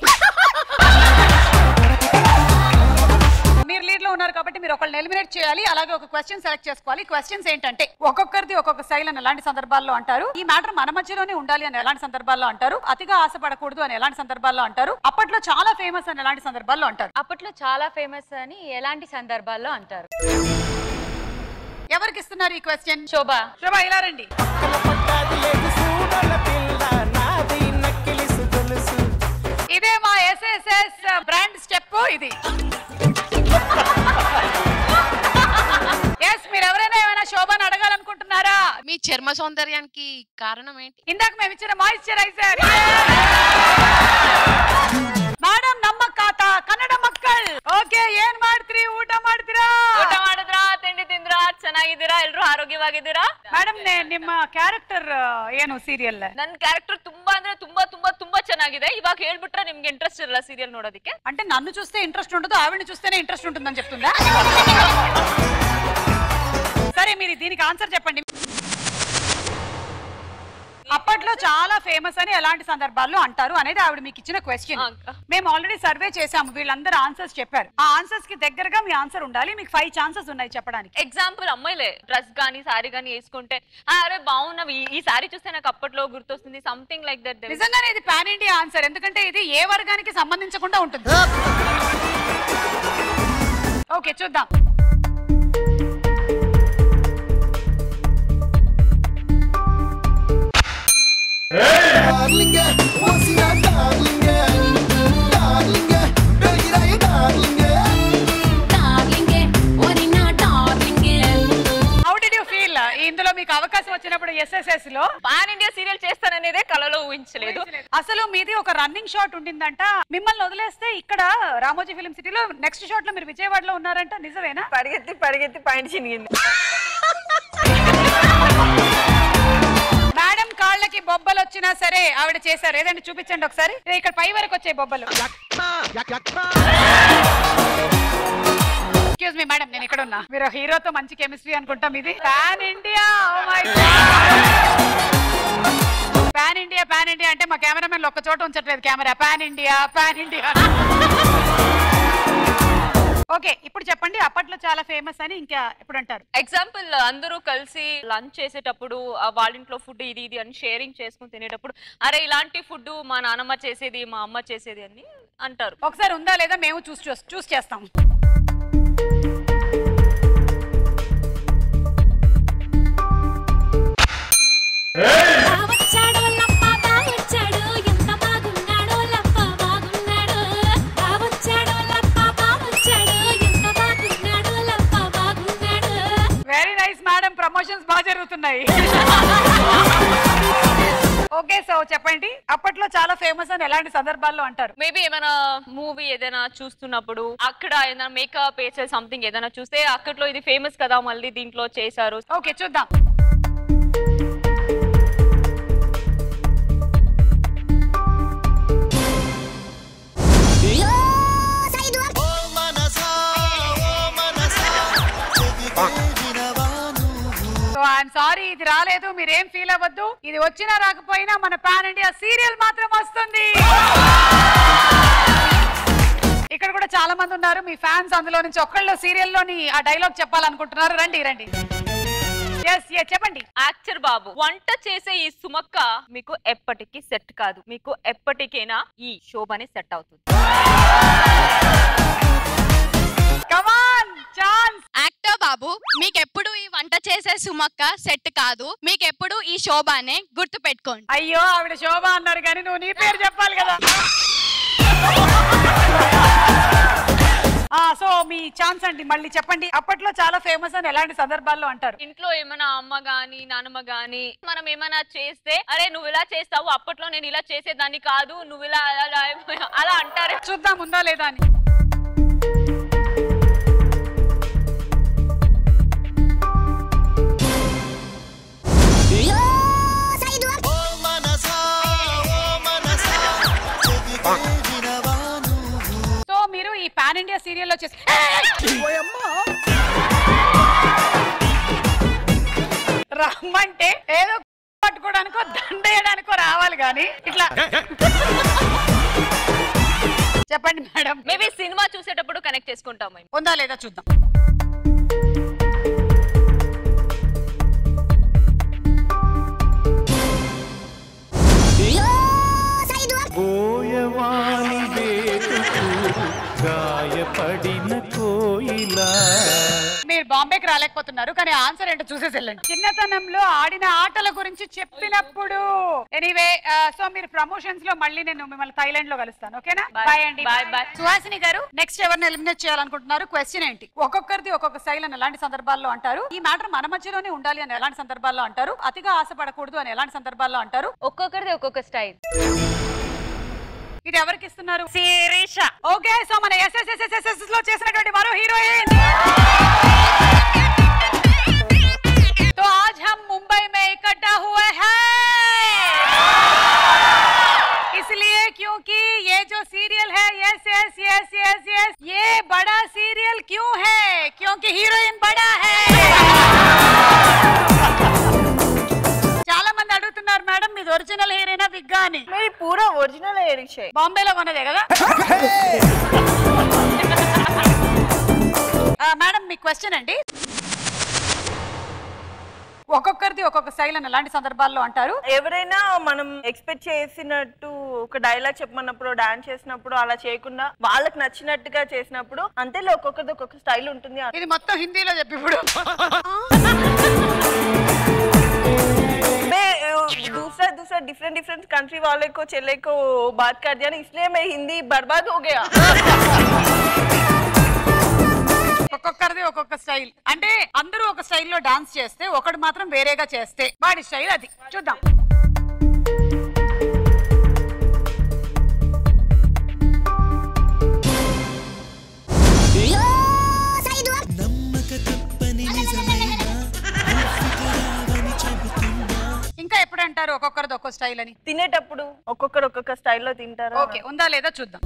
మీరు లీడ్ లో ఉన్నారు కాబట్టి మీరు ఒకళ్ళని ఎలిమినేట్ చేయాలి. అలాగే ఒక క్వశ్చన్ సెలెక్ట్ చేసుకోవాలి. క్వశ్చన్స్ ఏంటంటే ఒక్కొక్కరిది ఒక్కొక్క స్టైల్ అని ఎలాంటి సందర్భాల్లో అంటారు, ఈ మ్యాటర్ మన మధ్యలోనే ఉండాలి అని ఎలాంటి సందర్భాల్లో అంటారు, అతిగా ఆశపడకూడదు అని ఎలాంటి సందర్భాల్లో అంటారు, అప్పట్లో చాలా ఫేమస్ అని ఎలాంటి సందర్భాల్లో అంటారు. అప్పట్లో చాలా ఫేమస్ అని ఎలాంటి సందర్భాల్లో అంటారు. ఎవరికి ఇస్తున్నారు ఈ క్వశ్చన్? శోభ. శోభ ఇలా రండి. ఇదే మా ఎస్ఎస్ఎస్ బ్రాండ్ స్టెప్. ఇది ఎస్, మీరు ఎవరైనా ఏమైనా శోభను అడగాలనుకుంటున్నారా? మీ చర్మ సౌందర్యానికి కారణం ఏంటి? ఇందాక మేము ఇచ్చిన మాయిశ్చరైజర్. మేడం ನಮ್ಮ ಖಾತಾ ಕನ್ನಡ ಮಕ್ಕಳು. ಓಕೆ, ಏನ್ ಮಾಡ್ತೀರಿ? ಊಟ ಮಾಡ್ತೀರಾ? ಊಟ ಮಾಡಿದ್ರಾ? ತಿಂಡಿ ತಿಂದ್ರಾ? ಚೆನ್ನಾಗಿದ್ದೀರಾ? ಎಲ್ರು ಆರೋಗ್ಯವಾಗಿದ್ದೀರಾ? ಮೇಡಮ್, ನಿಮ್ಮ ಕ್ಯಾರೆಕ್ಟರ್ ಏನು ಸೀರಿಯಲ್? ನನ್ನ ಕ್ಯಾರೆಕ್ಟರ್ ತುಂಬಾ ಅಂದ್ರೆ ತುಂಬಾ ತುಂಬಾ ತುಂಬಾ ಚೆನ್ನಾಗಿದೆ. ಇವಾಗ ಹೇಳ್ಬಿಟ್ರೆ ನಿಮ್ಗೆ ಇಂಟ್ರೆಸ್ಟ್ ಇರಲ್ಲ ಸೀರಿಯಲ್ ನೋಡೋದಕ್ಕೆ. అంటే నన్ను చూస్తే ఇంట్రెస్ట్ ఉండదు, ఆవిడని చూస్తేనే ఇంట్రెస్ట్ ఉంటుందని చెప్తుందా? సరే, మీరు దీనికి ఆన్సర్ చెప్పండి. అప్పట్లో చాలా ఫేమస్ అని ఎలాంటి సందర్భాల్లో అంటారు అనేది ఆవిడ మీకు ఇచ్చిన క్వశ్చన్. మేము ఆల్రెడీ సర్వే చేసాము, వీళ్ళందరూ ఆన్సర్స్ చెప్పారు. ఆ ఆన్సర్స్ కి దగ్గరగా మీ ఆన్సర్ ఉండాలి. మీకు ఫైవ్ ఛాన్సెస్ ఉన్నాయి చెప్పడానికి. ఎగ్జాంపుల్, అమ్మాయిలే డ్రెస్ గానీ సారీ గానీ వేసుకుంటే అరే బాగున్నావు, ఈ సారీ చూస్తే నాకు అప్పట్లో గుర్తొస్తుంది, సంథింగ్ లైక్ దట్. నిజంగానే ఇది పాన్ ఇండియా ఆన్సర్, ఎందుకంటే ఇది ఏ వర్గానికి సంబంధించకుండా ఉంటుంది. ఓకే, చూద్దాం. ఇందులో మీకు అవకాశం వచ్చినప్పుడు ఎస్ఎస్ఎస్ లో పాన్ ఇండియా సీరియల్ చేస్తాననేదే కలలో ఊహించలేదు. అసలు మీది ఒక రన్నింగ్ షాట్ ఉండిందంట, మిమ్మల్ని వదిలేస్తే ఇక్కడ రామోజీ ఫిల్మ్ సిటీలో నెక్స్ట్ షాట్ లో మీరు విజయవాడలో ఉన్నారంట, నిజమేనా? పరిగెత్తి పరిగెత్తి పాయింట్ చినిగింది. మేడం కాళ్ళకి బొబ్బలు వచ్చినా సరే ఆవిడ చేశారు. ఏదండి చూపించండి ఒకసారి. ఇక్కడ పై వరకు వచ్చాయి బొబ్బలు. ఎక్స్క్యూజ్ మీ మేడం, నేను ఇక్కడ ఉన్నా. మీరు హీరోతో మంచి కెమిస్ట్రీ అనుకుంటాం. ఇది pan India. Pan India pan India అంటే మా కెమెరామెన్ ఒక్క చోట ఉంచట్లేదు camera. Pan India pan India. Okay, ఇప్పుడు చెప్పండి, అప్పట్లో చాలా ఫేమస్ అని ఇంకా ఎప్పుడు అంటారు? ఎగ్జాంపుల్, అందరూ కలిసి లంచ్ చేసేటప్పుడు వాళ్ళ ఇంట్లో ఫుడ్ ఇది ఇది అని షేరింగ్ చేసుకుని తినేటప్పుడు అరే ఇలాంటి ఫుడ్ మా నాన్నమ్మ చేసేది, మా అమ్మ చేసేది అని అంటారు. ఒకసారి ఉందా లేదా మేము చూస్ చూస్ చేస్తాం. వెరీ నైస్ మేడం, ప్రమోషన్స్ బాగా జరుగుతున్నాయి. ఓకే, సో చెప్పండి, అప్పట్లో చాలా ఫేమస్ అని ఎలాంటి సందర్భాల్లో అంటారు? మేబీ ఏమైనా మూవీ ఏదైనా చూస్తున్నప్పుడు అక్కడ ఏదైనా మేకప్ వేసే సంథింగ్ ఏదైనా చూస్తే అక్కట్లో ఇది ఫేమస్ కదా, మళ్ళీ దీంట్లో చేశారు. ఓకే, చూద్దాం. ఐఎమ్ సారీ, ఇది రాలేదు, మీరేం ఫీల్ అవ్వద్దు. ఇది వచ్చినా రాకపోయినా మన పాన్ ఇండియా సీరియల్ మాత్రం వస్తుంది. ఇక్కడ కూడా చాలా మంది ఉన్నారు మీ ఫ్యాన్స్, అందులో నుంచి ఒక్కళ్ళు సీరియల్లోని ఆ డైలాగ్ చెప్పాలనుకుంటున్నారు. రండి రండి. చెప్పండి. యాక్టర్ బాబు, వంట చేసే ఈ సుమక్క మీకు ఎప్పటికీ సెట్ కాదు, మీకు ఎప్పటికైనా ఈ శోభనే సెట్ అవుతుంది. యాక్టర్ బాబు, మీకెప్పుడు ఈ వంట చేసే సుమక్క సెట్ కాదు, మీకెప్పుడు ఈ శోభనే గుర్తు పెట్టుకోండి. అయ్యో, ఆవిడ శోభ అన్నారు కానీ నువ్వు నీ పేరు చెప్పాలి కదా. ఆ సో మీ ఛాన్స్ అండి, మళ్ళీ చెప్పండి. అప్పట్లో చాలా ఫేమస్ అని ఎలాంటి సందర్భాల్లో అంటారు? ఇంట్లో ఏమైనా అమ్మ గాని నాన్నమ్మ గాని మనం ఏమైనా చేస్తే అరే నువ్వు ఇలా చేస్తావు, అప్పట్లో నేను ఇలా చేసేదాన్ని కాదు, నువ్వు ఇలా అలా అలా అంటారు. చూద్దాం ఉందా లేదా అని. సో మీరు ఈ పాన్ ఇండియా సీరియల్లో చేసి రమ్మంటే ఏదో పట్టుకోవడానికో దండేయడానికో రావాలి కానీ ఇట్లా చెప్పండి మేడం. మేబీ సినిమా చూసేటప్పుడు కనెక్ట్ చేసుకుంటాం. ఉందా లేదా చూద్దాం. బోయవాని వేటుకు గాయపడిన కోయిలా. మీరు బాంబేకి రాలేకపోతున్నారు కానీ ఆన్సర్ ఏంటో చూసేసి వెళ్ళండి. చిన్నతనంలో ఆడిన ఆటల గురించి చెప్పినప్పుడు. ఎనీవే సో మీరు ప్రమోషన్స్ లో మళ్ళీ నేను మిమ్మల్ని థైలాండ్ లో కలుస్తాను. ఓకేనా? బాయ్ అండి. Bye bye. సుహాసిని గారు నెక్స్ట్ ఎవరిని ఎలిమినేట్ చేయాలనుకుంటున్నారు? క్వశ్చన్ ఏంటి? ఒక్కొక్కరిది ఒక్కొక్క స్టైల్ అని ఎలాంటి సందర్భాల్లో అంటారు? ఈ మ్యాటర్ మన మధ్యలోనే ఉండాలి అని ఎలాంటి సందర్భాల్లో అంటారు? అతిగా ఆశపడకూడదు అని ఎలాంటి సందర్భాల్లో అంటారు? ఒక్కొక్కరిది ఒక్కొక్క స్టైల్. ఇది ఎవరికి ఇస్తున్నారు? శిరీష. ఓకే సో మన ఎస్ఎస్ఎస్ఎస్ఎస్ లో చేసినటువంటి మరో హీరోయిన్. तो आज हम मुंबई में इकट्ठा हुए हैं इसलिए क्योंकि ये जो सीरियल है yes yes yes yes yes ये बड़ा सीरियल क्यों है? क्योंकि हीरोइन बड़ा है. చాలా మంది అడుగుతున్నారు మేడం మీది ఒరిజినల్ హీరోయినా విగ్గా అని. मेरी पूरा ओरिजिनल हेयर है. బాంబేలో కొన్నదే కదా మేడం. మీ క్వశ్చన్ అండి. ఒక్కొక్కరిది ఒక్కొక్క స్టైల్ అని ఎలాంటి సందర్భాల్లో అంటారు? ఎవరైనా మనం ఎక్స్పెక్ట్ చేసినట్టు ఒక డైలాగ్ చెప్పమన్నప్పుడు డాన్స్ చేసినప్పుడు అలా చేయకుండా వాళ్ళకి నచ్చినట్టుగా చేసినప్పుడు అంతేలే ఒక్కొక్కరిది ఒక్కొక్క స్టైల్ ఉంటుంది. ఇది మొత్తం హిందీలో చెప్పి ఇప్పుడు दूसरा दूसरा डिफरेंट डिफरेंट कंट्री वाले को चले को बात कर दिया ना, इसलिए मैं हिंदी बर्बाद हो गया. ఒక్కొక్కరిది ఒక్కొక్క స్టైల్ అంటే అందరూ ఒక స్టైల్లో డాన్స్ చేస్తే ఒకడు మాత్రం వేరేగా చేస్తే వాడి స్టైల్ అది. చూద్దాం. ఇంకా ఎప్పుడు అంటారు ఒక్కొక్కరిది ఒక్కొక్క స్టైల్ అని? తినేటప్పుడు ఒక్కొక్కరు ఒక్కొక్క స్టైల్లో తింటారు. ఓకే ఉందా లేదా చూద్దాం.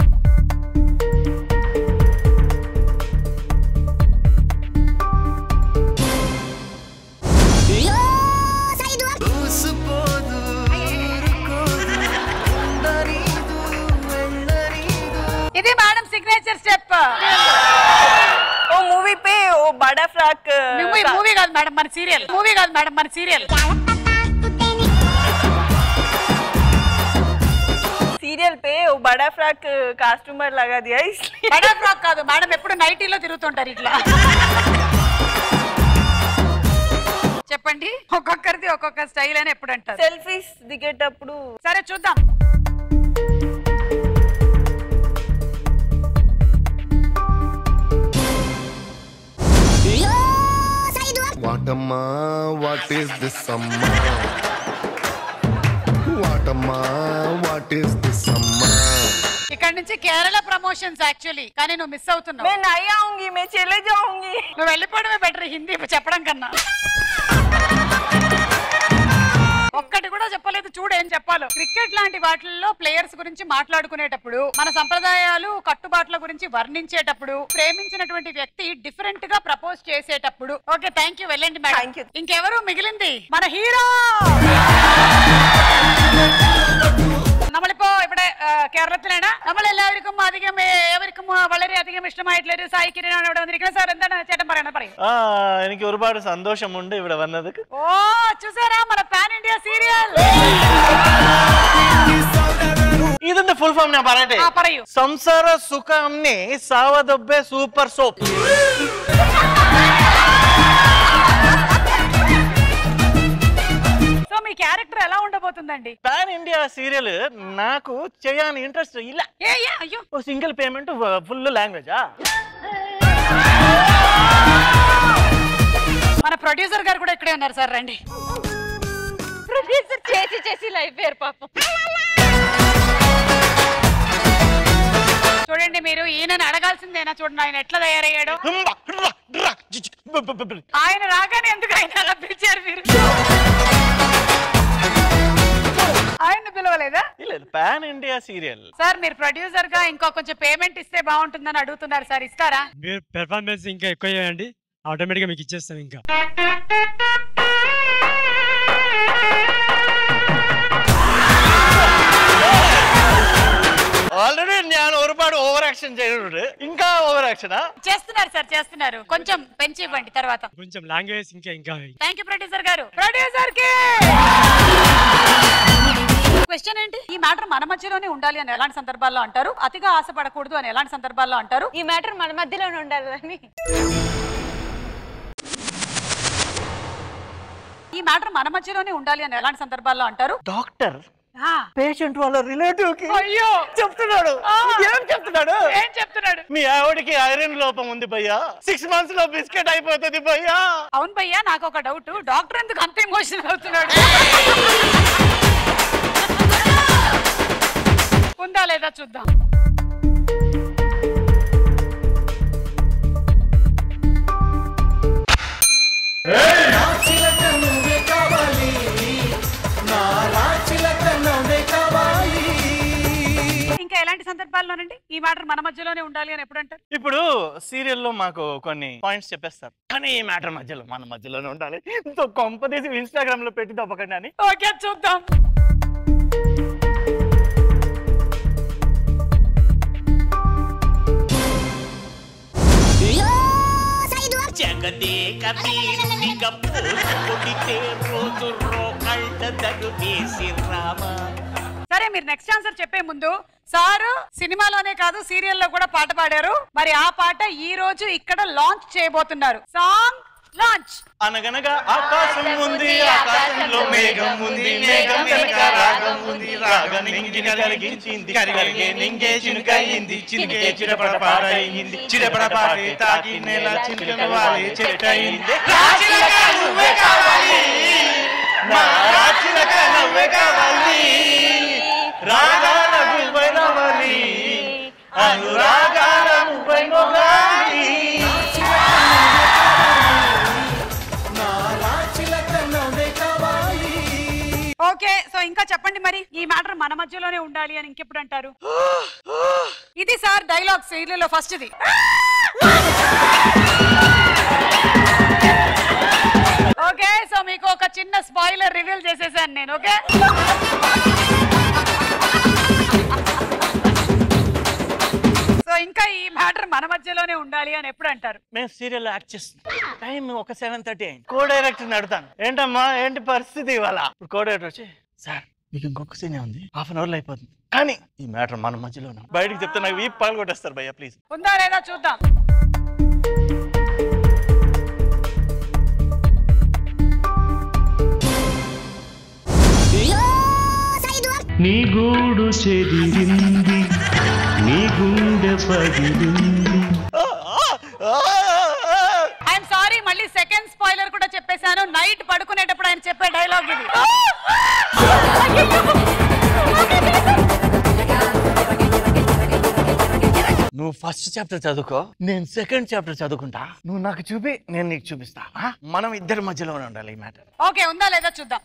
ఇది మేడం సిగ్నేచర్ స్టెప్. ఓ మూవీ పే ఓ బడా ఫ్రాక్. మూవీ కాదు మేడం మన సీరియల్. మూవీ కాదు మేడం మన సీరియల్. सीरियल पे वो बड़ा फ्रॉक कस्टमर लगा दिया इसलिए. बड़ा फ्रॉक కాదు మేడం ఎప్పుడు నైటీలో తిరుగుతుంటారు ఇట్లా. చెప్పండి ఒక్కొక్కరిది ఒక్కొక్క స్టైల్ అని ఎప్పుడు అంటారు? సెల్ఫీస్ దిగేటప్పుడు. సరే చూద్దాం. వాటమ్మా వాట్ ఈస్ దిస్ అమ్మా, వాటమ్మా వాట్ ఈస్ దిస్ అమ్మా. ఇక్కడ నుంచి కేరళ ప్రమోషన్స్ యాక్చువల్లీ కానీ నువ్వు మిస్ అవుతున్నావు. मैं नहीं आऊंगी, मैं चले जाऊंगी. నువ్వు వెళ్ళిపోవడమే బెటర్ హిందీ చెప్పడం కన్నా. ఒక్కటి కూడా చెప్పలేదు చూడు ఏం చెప్పాలో. క్రికెట్ లాంటి వాటిల్లో ప్లేయర్స్ గురించి మాట్లాడుకునేటప్పుడు మన సంప్రదాయాలు కట్టుబాట్ల గురించి వర్ణించేటప్పుడు ప్రేమించినటువంటి వ్యక్తి డిఫరెంట్ గా ప్రపోజ్ చేసేటప్పుడు. ఓకే థ్యాంక్ యూ వెళ్ళండి మేడం. ఇంకెవరు మిగిలింది? మన హీరో. നമ്മളിപ്പോ ഇവിടെ കേരളത്തിലാണ്. നമ്മൾ എല്ലാവർക്കും അധികം ഏവർക്കും വളരെ അധികം ഇഷ്ടമായിട്ടുള്ള ഒരു സായി കിരണാണ് ഇവിടെ വന്നിരിക്കുന്നത്. സാർ എന്താണ് ചേട്ടൻ പറയണത് പറയും. ആ എനിക്ക് ഒരുപാട് സന്തോഷമുണ്ട് ഇവിടെ വന്നത്. ഓ చూసారా మన പാൻ ఇండియా సీరియల్. ഇതിന്റെ ഫുൾ ഫോം ഞാൻ പറയട്ടെ. പറയൂ. സംസാര സുഖംനെ സാവദൊബ്ബെ സൂപ്പർ സോപ്പ്. సో మీ క్యారెక్టర్ ఎలా ఉండబోతుందండి? పాన్ ఇండియా సీరియల్ నాకు చేయని ఇంట్రెస్ట్ ఇలా. ఏ ఏ అయ్యో సింగిల్ పేమెంట్ ఫుల్ లాంగ్వేజా మన ప్రొడ్యూసర్ గారు కూడా ఇక్కడే ఉన్నారు సార్, రండి. ప్రొడ్యూసర్ చేసి చేసి లైఫ్ పేరు పాపం. చూడండి మీరు ఈయనని అడగాల్సిందేనా, చూడండి ఆయన ఎట్లా తయారయ్యాడు. ఆయన రాగానే ఎందుకు ఆయన అలా పిలిచారు మీరు? ఆయన పిలవలేదా? లేదు, పాన్ ఇండియా సీరియల్. సార్ మీరు ప్రొడ్యూసర్ గా ఇంకో కొంచెం పేమెంట్ ఇస్తే బాగుంటుందని అడుగుతున్నారు సార్, ఇస్తారా? మీరు పెర్ఫార్మెన్స్ ఇంకా ఎక్కువ చేయండి, ఆటోమేటిక్ గా మీకు ఇచ్చేస్తాం. ఇంకా ఆల్రెడీ నేను ఒకపాటు ఓవర్ యాక్షన్ చేయడు, ఇంకా ఓవర్ యాక్షన్ చేస్తున్నారు సార్, చేస్తున్నారు. కొంచెం పెంచి ఇవ్వండి తర్వాత. కొంచెం లాంగ్వేజ్ ఇంకా ఇంకా. థ్యాంక్ యూ ప్రొడ్యూసర్ గారు. ప్రొడ్యూసర్ కి క్వశ్చన్ ఏంటి? ఈ మ్యాటర్ మన మధ్యలోనే ఉండాలి అని ఎలాంటి సందర్భాల్లో అంటారు? అతిగా ఆశపడకూడదు అని ఎలాంటి సందర్భాల్లో అంటారు? ఈ మ్యాటర్ మన మధ్యలోనే ఉండాలని. ఈ మ్యాటర్ మన మధ్యలోనే ఉండాలి అని ఎలాంటి సందర్భాల్లో అంటారు? డాక్టర్ పేషెంట్ వాళ్ళ రిలేటివ్ కి అయ్యో చెప్తున్నాడు. ఏం చెప్తున్నాడు? ఏం చెప్తున్నాడు? మీ ఆవిడికి ఐరన్ లోపం ఉంది భయ్యా, సిక్స్ మంత్స్ లో బిస్కెట్ అయిపోతుంది భయ్యా. అవును భయ్యా, నాకు ఒక డౌట్, డాక్టర్ ఎందుకు అంత ఎమోషనల్ అవుతున్నాడు? ఉందా లేదా చూద్దాం. ఇంకా ఎలాంటి సందర్భాల్లోనండి ఈ మ్యాటర్ మన మధ్యలోనే ఉండాలి అని ఎప్పుడు అంటారు? ఇప్పుడు సీరియల్లో మాకు కొన్ని పాయింట్స్ చెప్పేస్తారు, కానీ ఈ మ్యాటర్ మధ్యలో మన మధ్యలోనే ఉండాలి. కొంపదీసి ఇన్స్టాగ్రామ్ లో పెట్టి తప్పకండి అని. ఓకే చూద్దాం. జగదే కబీరునిగ పూసుకొడితే రోజు రోకళ్ళ దరువేసి రామా. సరే మీరు నెక్స్ట్ ఆన్సర్ చెప్పే ముందు, సారు సినిమాలోనే కాదు సీరియల్లో కూడా పాట పాడారు. మరి ఆ పాట ఈ రోజు ఇక్కడ లాంచ్ చేయబోతున్నారు. Song launch. అనగనగా ఆకాశం ఉంది, ఆకాశంలో మేఘం ఉంది, మేఘం వెనక రాగం ఉంది, రాగం నింగిని కలిగించింది, కలిగే నింగే చినుకయింది, చినుకే చిరపడ పాడయింది, చిరపడ పాడే తాకి నెల చినుకలు వాలి చెట్టయింది. రాచిలక నువ్వే కావాలి, నా రాచిలక నువ్వే కావాలి, రాగాల నువ్వై నవ్వాలి, అనురాగాల నువ్వై నవ్వాలి. ఓకే, సో ఇంకా చెప్పండి మరి ఈ మ్యాటర్ మన మధ్యలోనే ఉండాలి అని ఇంకెప్పుడు అంటారు? ఇది సార్ డైలాగ్ సీరియల్లో ఫస్ట్ ఇది. ఓకే, సో మీకు ఒక చిన్న స్పాయిలర్ రివీల్ చేసేసాను నేను. ఓకే, సో ఇంకా ఈ మ్యాటర్ మన మధ్యలోనే ఉండాలి అని ఎప్పుడు అంటారు? మేము సీరియల్ యాక్ట్ చేస్తున్నాం, టైం ఒక సెవెన్ థర్టీ అయింది. కో డైరెక్టర్ అడుగుతాను, ఏంటమ్మా ఏంటి పరిస్థితి ఇవాళ? కో డైరెక్టర్ వచ్చి, సార్ మీకు ఇంకొక సీనే ఉంది, హాఫ్ అన్ అవర్ లో అయిపోతుంది, కానీ ఈ మ్యాటర్ మన మధ్యలోనే. బయటకు చెప్తే నాకు ఈ పాలు కొట్టేస్తారు భయ్యా, ప్లీజ్. ఉందా లేదా చూద్దాం. నీ గూడు చెదిరింది, నీ గుండె పగిలింది. ఐఎమ్ సారీ, మళ్ళీ సెకండ్ స్పాయిలర్ కూడా చెప్పేశాను. నైట్ పడుకునేటప్పుడు ఆయన చెప్పే డైలాగ్ ఇది. నువ్వు ఫస్ట్ చాప్టర్ చదువుకో, నేను సెకండ్ చాప్టర్ చదువుకుంటా. నువ్వు నాకు చూపి, నేను నీకు చూపిస్తా. మనం ఇద్దరి మధ్యలోనే ఉండాలి ఈ మ్యాటర్. ఓకే, ఉందా లేదా చూద్దాం.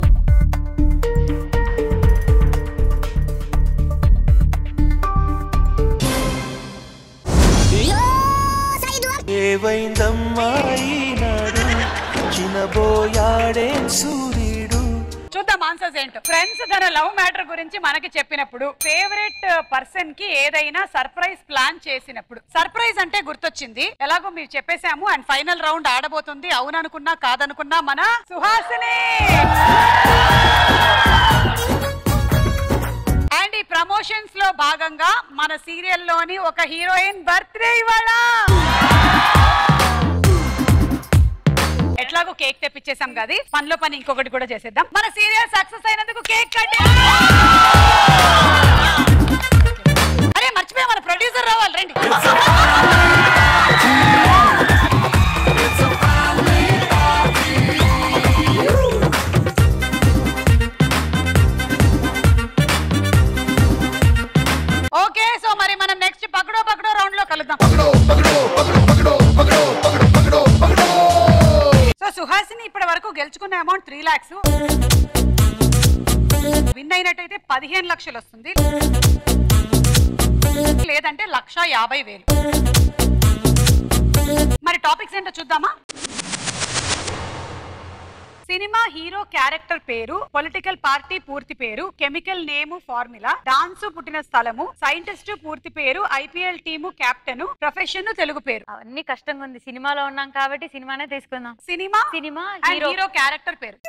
ఏవైందమ్మా ఈనాడు, చినబోయాడే సూర్యుడు. చూద్దాం ఆన్సర్స్ ఏంటో. ఫ్రెండ్స్ తన లవ్ మ్యాటర్ గురించి మనకి చెప్పినప్పుడు, ఫేవరెట్ పర్సన్ కి ఏదైనా సర్ప్రైజ్ ప్లాన్ చేసినప్పుడు, సర్ప్రైజ్ అంటే గుర్తొచ్చింది. ఎలాగో మీరు చెప్పేసాము. అండ్ ఫైనల్ రౌండ్ ఆడబోతుంది. అవుననుకున్నా కాదనుకున్నా మన సుహాసిని. అండ్ ఈ ప్రమోషన్స్ లో భాగంగా మన సీరియల్ లోని ఒక హీరోయిన్ బర్త్డే ఇవాళ. ఎట్లాగో కేక్ తెప్పించేసాం కదా, పనిలో పని ఇంకొకటి కూడా చేసేద్దాం. మన సీరియల్ సక్సెస్ అయినందుకు కేక్ కట్. అరే మర్చిపోయి అయిపోయా, మన ప్రొడ్యూసర్ రావాలి రండి. ఓకే, సో మరి మనం నెక్స్ట్ పకడో పకడో రౌండ్ లో కలుద్దాం. సో సుహాసిని ఇప్పటి వరకు గెలుచుకున్న అమౌంట్ త్రీ లాక్స్, విన్ అయినట్టయితే పదిహేను లక్షలు వస్తుంది, లేదంటే లక్ష యాభై వేలు. మరి టాపిక్స్ ఏంటో చూద్దామా? సినిమా హీరో క్యారెక్టర్ పేరు, పొలిటికల్ పార్టీ పూర్తి పేరు, కెమికల్ నేము ఫార్ములా, డాన్స్ పుట్టిన స్థలము, సైంటిస్ట్ పూర్తి పేరు, IPL team captain, profession Telugu పేరు. అన్ని కష్టంగా ఉంది, సినిమాలో ఉన్నాం కాబట్టి సినిమానే తీసుకుందాం. సినిమా సినిమా హీరో క్యారెక్టర్ పేరు.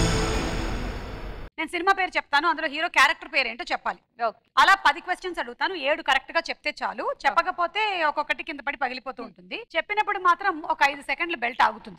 నేను సినిమా పేరు చెప్తాను, అందులో హీరో క్యారెక్టర్ పేరు ఏంటో చెప్పాలి. అలా పది క్వశ్చన్స్ అడుగుతాను, ఏడు కరెక్ట్ గా చెప్తే చాలు. చెప్పకపోతే ఒక్కొక్కటి కింద పడి పగిలిపోతూ ఉంటుంది. చెప్పినప్పుడు మాత్రం ఒక ఐదు సెకండ్లు బెల్ట్ ఆగుతుంది.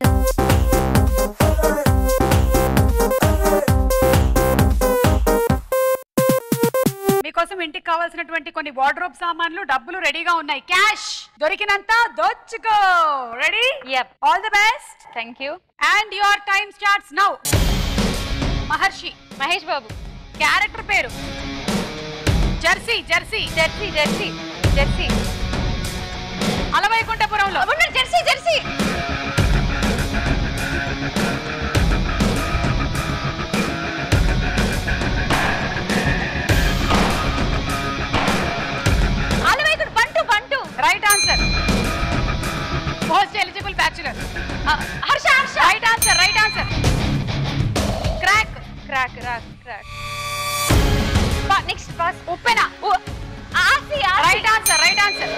మీకోసం ఇంటికి కావాల్సినటువంటి కొన్ని వార్డ్రోబ్ సామాన్లు, డబ్బులు రెడీగా ఉన్నాయి. క్యాష్ దొరికినంత దోచుకో. Ready? All the best. Thank you. And your time starts now. Maharshi Mahesh Babu. Character పేరు Jersey. Jersey Jersey Jersey Jersey Alavaikunthapurramuloo Jersey Jersey Alavaikuntha Bantu. Bantu right answer. Most eligible bachelor. Harsha. Harsha right answer. Right answer. Krack. Krack Krack Krack. Next boss Uppena. Aasi. Right answer. Right answer.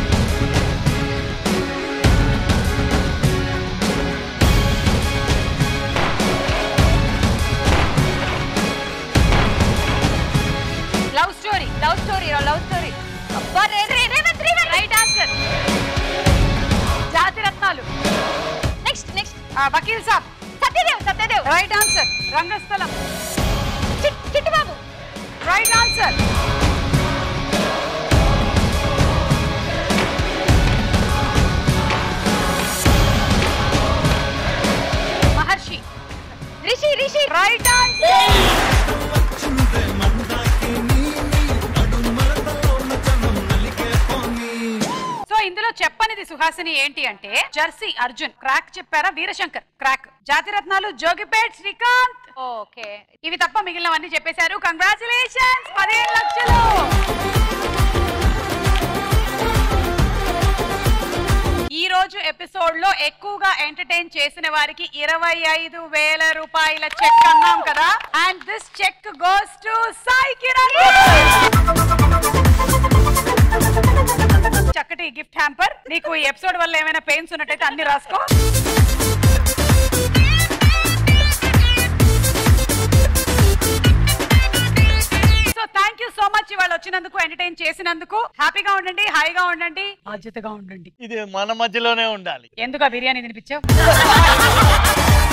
Love story. Love story love story right answer. Jathi Ratnalu. Next next Vakeel Saab. Satyadev. Satyadev right answer. Rangasthalam. Chittibabu. Right answer. Maharshi. Rishi. Rishi right answer. So ఇందులో చెప్పనిది సుహాసిని ఏంటి అంటే Jersey Arjun, Krack చెప్పారా Veerashankar, Krack. Jathiratnalu Jogipet Srikanth. Okay, ఇవి తప్ప మిగిలినవన్నీ చెప్పేశారు. Congratulations, పదిహేను లక్షలు. ఈ రోజు ఎపిసోడ్ లో ఎక్కువగా ఎంటర్టైన్ చేసిన వారికి ఇరవై ఐదు వేల రూపాయల చెక్ అన్నాం కదా. And this cheque goes to Sai Kiran. చక్కటి గిఫ్ట్ హ్యాంపర్. నీకు ఈ ఎపిసోడ్ వల్ల ఏమైనా పెయిన్స్ ఉన్నట్టయితే అన్ని రాసుకో. So thank you so much ఇవాళ వచ్చినందుకు, ఎంటర్టైన్ చేసినందుకు. హ్యాపీగా ఉండండి, హాయిగా ఉండండి, బాధ్యతగా ఉండండి. ఇది మన మధ్యలోనే ఉండాలి. ఎందుకు ఆ బిర్యానీ తినిపించావు?